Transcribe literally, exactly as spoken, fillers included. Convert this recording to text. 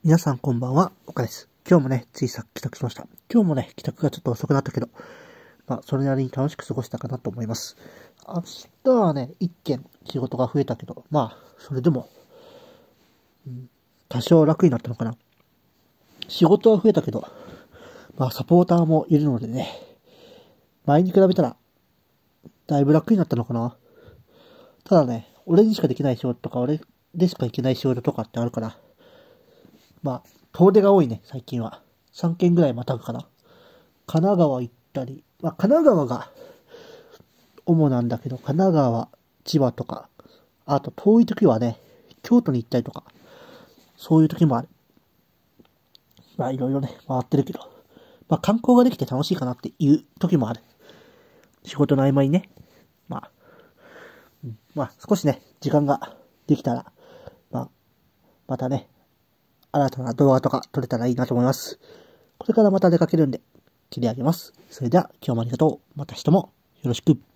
皆さんこんばんは、岡です。今日もね、ついさっき帰宅しました。今日もね、帰宅がちょっと遅くなったけど、まあ、それなりに楽しく過ごしたかなと思います。明日はね、一件仕事が増えたけど、まあ、それでも、うん、多少楽になったのかな。仕事は増えたけど、まあ、サポーターもいるのでね、前に比べたら、だいぶ楽になったのかな。ただね、俺にしかできない仕事とか、俺でしか行けない仕事とかってあるから、まあ、遠出が多いね、最近は。さんけんぐらいまたぐかな。神奈川行ったり、まあ、神奈川が主なんだけど、神奈川、千葉とか、あと遠い時はね、京都に行ったりとか、そういう時もある。まあ、いろいろね、回ってるけど、まあ、観光ができて楽しいかなっていう時もある。仕事の合間にね、まあ、うん、まあ、少しね、時間ができたら、まあ、またね、新たな動画とか撮れたらいいなと思います。これからまた出かけるんで、切り上げます。それでは今日もありがとう。また明日もよろしく。